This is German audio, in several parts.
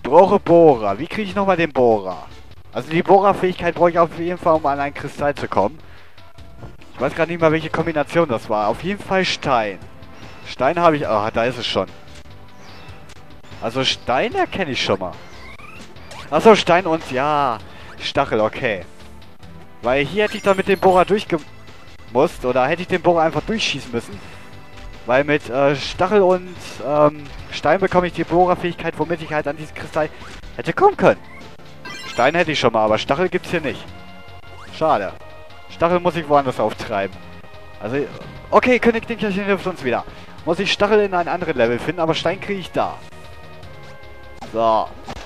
Ich brauche Bohrer. Wie kriege ich nochmal den Bohrer? Also die Bohrerfähigkeit brauche ich auf jeden Fall, um an einen Kristall zu kommen. Ich weiß gerade nicht mal, welche Kombination das war. Auf jeden Fall Stein. Stein habe ich... Ah, da ist es schon. Also Stein erkenne ich schon mal. Achso, Stein und... Ja, Stachel, okay. Weil hier hätte ich dann mit dem Bohrer durchgemusst. Oder hätte ich den Bohrer einfach durchschießen müssen. Weil mit Stachel und Stein bekomme ich die Bohrerfähigkeit, womit ich halt an diesen Kristall hätte kommen können. Stein hätte ich schon mal, aber Stachel gibt es hier nicht. Schade. Stachel muss ich woanders auftreiben. Also, okay, Königdinkelchen hilft uns wieder. Muss ich Stachel in einem anderen Level finden, aber Stein kriege ich da. So.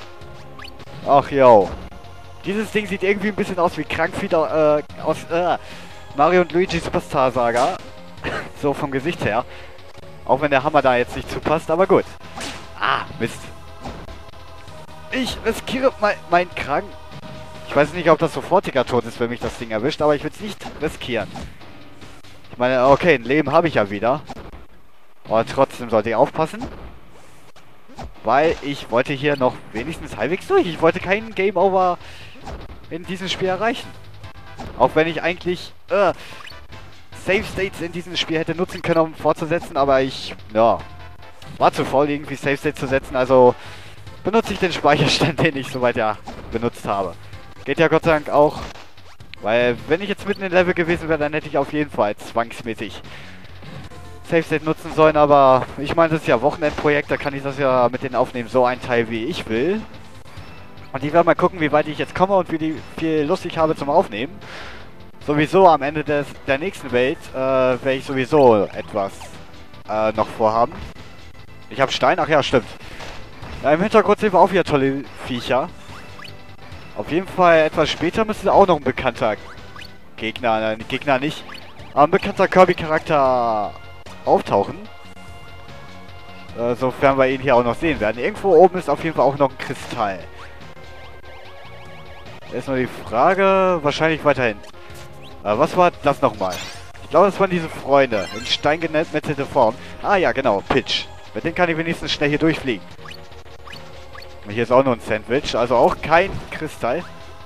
Ach, yo. Dieses Ding sieht irgendwie ein bisschen aus wie Krankfieder aus Mario und Luigi Superstar Saga. So vom Gesicht her. Auch wenn der Hammer da jetzt nicht zupasst, aber gut. Ah, Mist. Ich riskiere meinen Krank. Ich weiß nicht, ob das sofortiger Tod ist, wenn mich das Ding erwischt, aber ich will es nicht riskieren. Ich meine, okay, ein Leben habe ich ja wieder. Aber trotzdem sollte ich aufpassen. Weil ich wollte hier noch wenigstens halbwegs durch. Ich wollte keinen Game Over in diesem Spiel erreichen. Auch wenn ich eigentlich Save States in diesem Spiel hätte nutzen können, um fortzusetzen. Aber ich, ja, war zu faul, irgendwie Save States zu setzen. Also benutze ich den Speicherstand, den ich soweit ja benutzt habe. Geht ja Gott sei Dank auch. Weil wenn ich jetzt mitten im Level gewesen wäre, dann hätte ich auf jeden Fall zwangsmäßig Save State nutzen sollen, aber ich meine, das ist ja Wochenendprojekt, da kann ich das ja mit den Aufnehmen so einteilen, wie ich will. Und ich werde mal gucken, wie weit ich jetzt komme und viel Lust ich habe zum Aufnehmen. Sowieso am Ende der nächsten Welt werde ich sowieso etwas noch vorhaben. Ich habe Stein, ach ja, stimmt. Ja, im Hintergrund sehen wir auch wieder tolle Viecher. Auf jeden Fall etwas später müsste auch noch ein bekannter Gegner nicht, aber ein bekannter Kirby-Charakter auftauchen. Sofern wir ihn hier auch noch sehen werden. Irgendwo oben ist auf jeden Fall auch noch ein Kristall. Jetzt nur die Frage, wahrscheinlich weiterhin. Was war das nochmal? Ich glaube, das waren diese Freunde. In Stein gemettelte Form. Ah ja, genau, Pitch. Mit denen kann ich wenigstens schnell hier durchfliegen. Und hier ist auch noch ein Sandwich, also auch kein Kristall.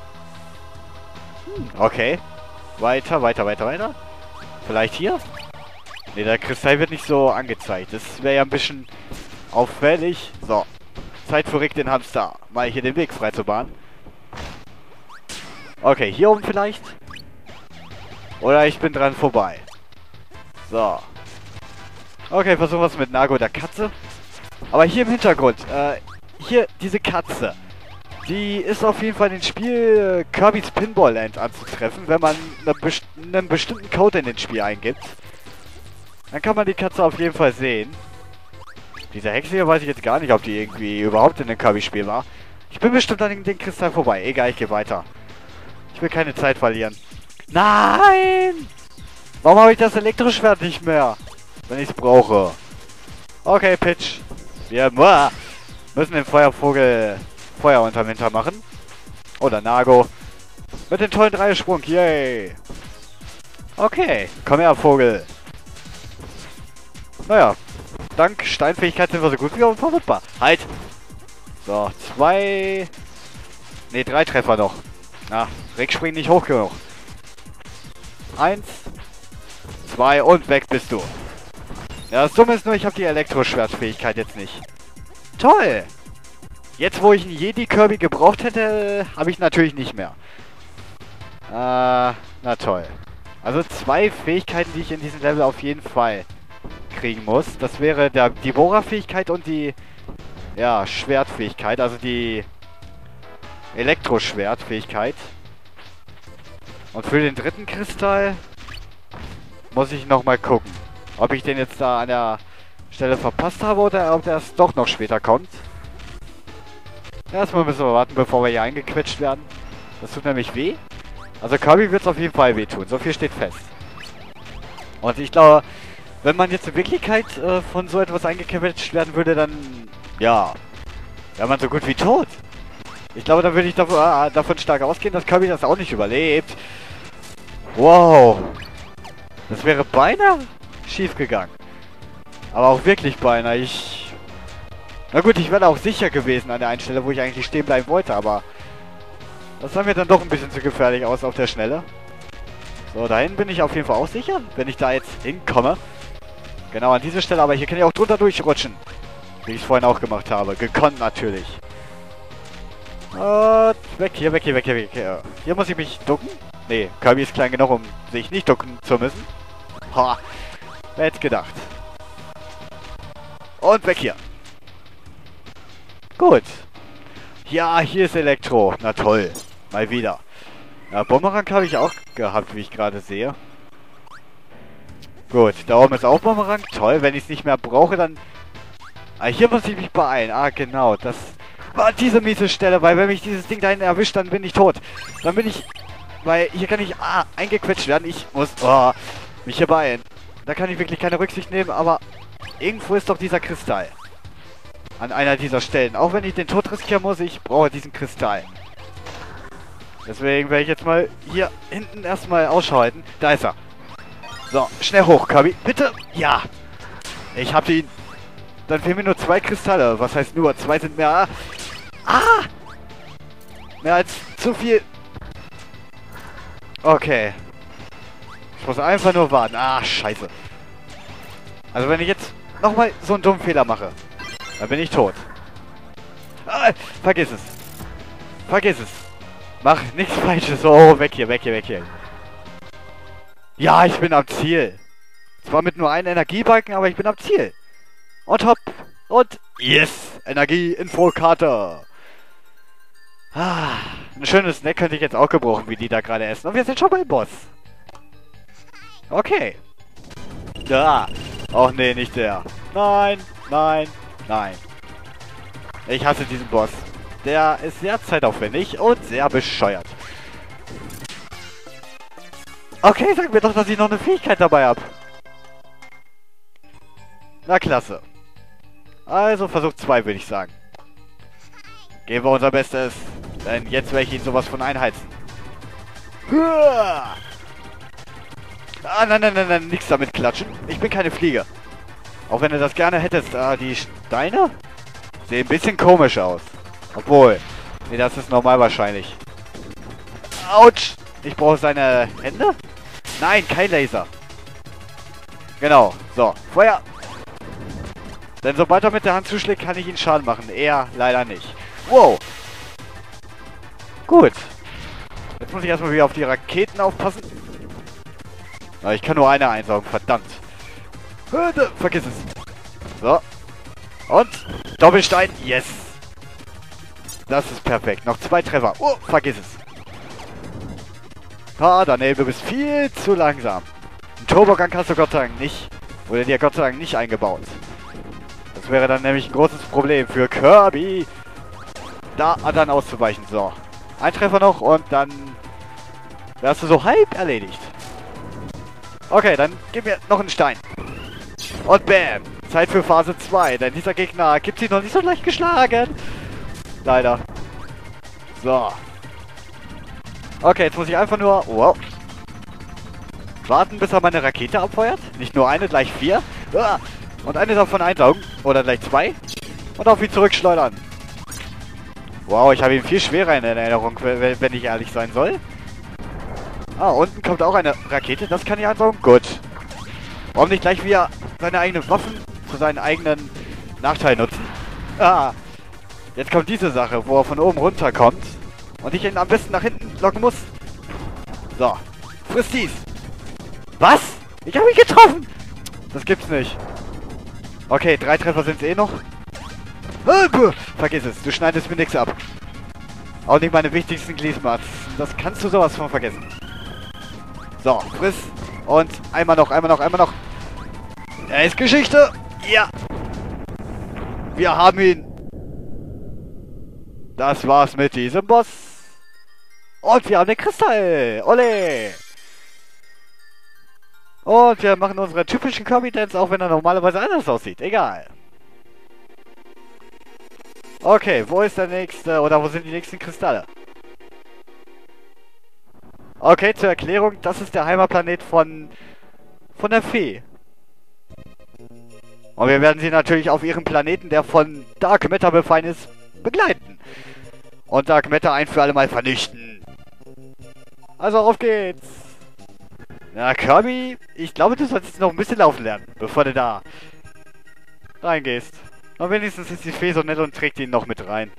Okay. Weiter. Vielleicht hier? Ne, der Kristall wird nicht so angezeigt. Das wäre ja ein bisschen auffällig. So. Zeit für Rick den Hamster. Mal hier den Weg frei zu bahnen. Okay, hier oben vielleicht? Oder ich bin dran vorbei. So. Okay, versuchen wir es mit Nago der Katze. Aber hier im Hintergrund, hier diese Katze. Die ist auf jeden Fall in dem Spiel Kirby's Pinball Land anzutreffen, wenn man einen bestimmten Code in das Spiel eingibt. Dann kann man die Katze auf jeden Fall sehen. Diese Hexe hier weiß ich jetzt gar nicht, ob die irgendwie überhaupt in dem Kirby-Spiel war. Ich bin bestimmt an den Kristall vorbei. Egal, ich gehe weiter. Ich will keine Zeit verlieren. Nein! Warum habe ich das Elektroschwert nicht mehr? Wenn ich es brauche. Okay, Pitch. Wir müssen den Feuervogel Feuer unterm Winter machen. Oder Nago. Mit dem tollen Dreiersprung. Yay. Okay. Komm her, Vogel. Naja. Dank Steinfähigkeit sind wir so gut wie unverwundbar. Halt. So, 2... Ne, 3 Treffer noch. Na, Rick springt nicht hoch genug. 1, 2 und weg bist du. Ja, das Dumme ist nur, ich habe die Elektroschwertfähigkeit jetzt nicht. Toll! Jetzt, wo ich einen Jedi-Kirby gebraucht hätte, habe ich natürlich nicht mehr. Na toll. Also 2 Fähigkeiten, die ich in diesem Level auf jeden Fall kriegen muss. Das wäre die Bohrerfähigkeit und die Schwertfähigkeit, also die Elektroschwertfähigkeit. Und für den dritten Kristall muss ich nochmal gucken, ob ich den jetzt da an der Stelle verpasst habe oder ob das doch noch später kommt. Erstmal müssen wir warten, bevor wir hier eingequetscht werden. Das tut nämlich weh. Also Kirby wird es auf jeden Fall wehtun, so viel steht fest. Und ich glaube, wenn man jetzt in Wirklichkeit von so etwas eingequetscht werden würde, dann, ja, wäre man so gut wie tot. Ich glaube, da würde ich davon stark ausgehen, dass Kirby das auch nicht überlebt. Wow. Das wäre beinahe schief gegangen. Aber auch wirklich beinahe. Na gut, ich wäre auch sicher gewesen an der einen Stelle, wo ich eigentlich stehen bleiben wollte, aber das sah mir dann doch ein bisschen zu gefährlich aus auf der Schnelle. So, dahin bin ich auf jeden Fall auch sicher, wenn ich da jetzt hinkomme. Genau an diese Stelle, aber hier kann ich auch drunter durchrutschen. Wie ich es vorhin auch gemacht habe. Gekonnt natürlich. Und weg hier, weg hier, weg hier, weg hier. Hier muss ich mich ducken. Nee, Kirby ist klein genug, um sich nicht ducken zu müssen. Ha, wer hätte gedacht. Und weg hier. Gut. Ja, hier ist Elektro. Na toll. Mal wieder. Ja, Bumerang habe ich auch gehabt, wie ich gerade sehe. Gut, da oben ist auch Bumerang. Toll, wenn ich es nicht mehr brauche, dann... Ah, hier muss ich mich beeilen. Ah, genau, das war diese miese Stelle, weil wenn mich dieses Ding da hinten erwischt, dann bin ich tot. Dann bin ich... Weil hier kann ich eingequetscht werden. Ich muss mich hier beeilen. Da kann ich wirklich keine Rücksicht nehmen, aber irgendwo ist doch dieser Kristall. An einer dieser Stellen. Auch wenn ich den Tod riskieren muss, ich brauche diesen Kristall. Deswegen werde ich jetzt mal hier hinten erstmal Ausschau halten. Da ist er. So, schnell hoch, Kirby. Bitte. Ja. Ich habe ihn. Dann fehlen mir nur 2 Kristalle. Was heißt nur? 2 sind mehr. Ah! Mehr als zu viel. Okay. Ich muss einfach nur warten. Ah, scheiße. Also wenn ich jetzt nochmal so einen dummen Fehler mache, dann bin ich tot. Ah, vergiss es. Vergiss es. Mach nichts Falsches. Oh, weg hier, weg hier, weg hier. Ja, ich bin am Ziel. Zwar mit nur einem Energiebalken, aber ich bin am Ziel. Und hopp. Und yes. Energie-Infokarte. Ah, ein schönes Snack könnte ich jetzt auch gebrauchen, wie die da gerade essen. Und wir sind schon beim Boss. Okay. Da. Och nee, nicht der. Nein, nein, nein. Ich hasse diesen Boss. Der ist sehr zeitaufwendig und sehr bescheuert. Okay, sag mir doch, dass ich noch eine Fähigkeit dabei habe. Na klasse. Also Versuch 2, würde ich sagen. Geben wir unser Bestes. Denn jetzt werde ich ihn sowas von einheizen. Ah, nein, nein, nein, nein, nichts damit klatschen. Ich bin keine Fliege. Auch wenn du das gerne hättest. Die Steine sehen ein bisschen komisch aus. Obwohl. Nee, das ist normal wahrscheinlich. Autsch! Ich brauche seine Hände? Nein, kein Laser. Genau. So, Feuer. Denn sobald er mit der Hand zuschlägt, kann ich ihn Schaden machen. Er leider nicht. Wow. Gut. Jetzt muss ich erstmal wieder auf die Raketen aufpassen. Aber ich kann nur eine einsaugen, verdammt. Vergiss es. So. Und Doppelstein. Yes. Das ist perfekt. Noch 2 Treffer. Oh, vergiss es. Daneben, du bist viel zu langsam. Ein Turbogang hast du Gott sei Dank nicht. Wurde dir Gott sei Dank nicht eingebaut. Das wäre dann nämlich ein großes Problem für Kirby. Da dann auszuweichen. So. Ein Treffer noch und dann wärst du so halb erledigt. Okay, dann gib mir noch einen Stein. Und bam. Zeit für Phase 2. Denn dieser Gegner gibt sich noch nicht so leicht geschlagen. Leider. So. Okay, jetzt muss ich einfach nur... Wow. Warten, bis er meine Rakete abfeuert. Nicht nur eine, gleich 4. Und eine davon einsaugen. Oder gleich 2. Und auf ihn zurückschleudern. Wow, ich habe ihn viel schwerer in Erinnerung, wenn ich ehrlich sein soll. Unten kommt auch eine Rakete. Das kann ich einsaugen. Gut. Warum nicht gleich wieder seine eigenen Waffen zu seinen eigenen Nachteil nutzen? Jetzt kommt diese Sache, wo er von oben runter kommt. Und ich ihn am besten nach hinten locken muss. So. Friss dies. Was? Ich habe ihn getroffen. Das gibt's nicht. Okay, 3 Treffer sind es eh noch. Vergiss es. Du schneidest mir nichts ab. Auch nicht meine wichtigsten Gliesmats. Das kannst du sowas von vergessen. So, friss. Und einmal noch, einmal noch, einmal noch. Er ist Geschichte. Ja. Wir haben ihn. Das war's mit diesem Boss. Und wir haben den Kristall. Ole. Und wir machen unsere typischen Kirby-Dance, auch wenn er normalerweise anders aussieht. Egal. Okay, wo ist der nächste, oder wo sind die nächsten Kristalle? Okay, zur Erklärung, das ist der Heimatplanet von der Fee. Und wir werden sie natürlich auf ihrem Planeten, der von Dark Matter befallen ist, begleiten. Und Dark Matter ein für alle Mal vernichten. Also auf geht's. Na, Kirby, ich glaube, du solltest noch ein bisschen laufen lernen, bevor du da reingehst. Und wenigstens ist die Fee so nett und trägt ihn noch mit rein.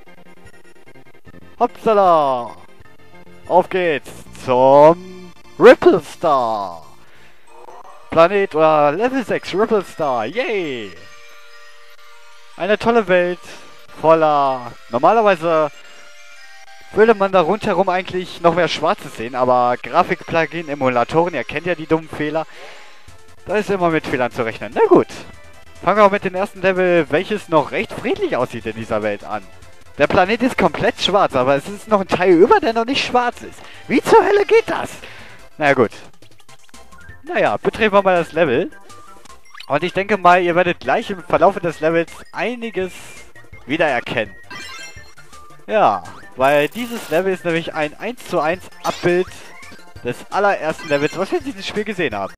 Hoppsala! Auf geht's zum Ripple Star. Planet oder Level 6 Ripple Star. Yay! Eine tolle Welt voller... Normalerweise würde man da rundherum eigentlich noch mehr Schwarzes sehen, aber Grafikplugin, Emulatoren, ihr kennt ja die dummen Fehler. Da ist immer mit Fehlern zu rechnen. Na gut. Fangen wir auch mit dem ersten Level, welches noch recht friedlich aussieht in dieser Welt an. Der Planet ist komplett schwarz, aber es ist noch ein Teil über, der noch nicht schwarz ist. Wie zur Hölle geht das? Na gut. Naja, betreten wir mal das Level. Und ich denke mal, ihr werdet gleich im Verlauf des Levels einiges wiedererkennen. Ja, weil dieses Level ist nämlich ein 1:1 Abbild des allerersten Levels, was wir in diesem Spiel gesehen haben.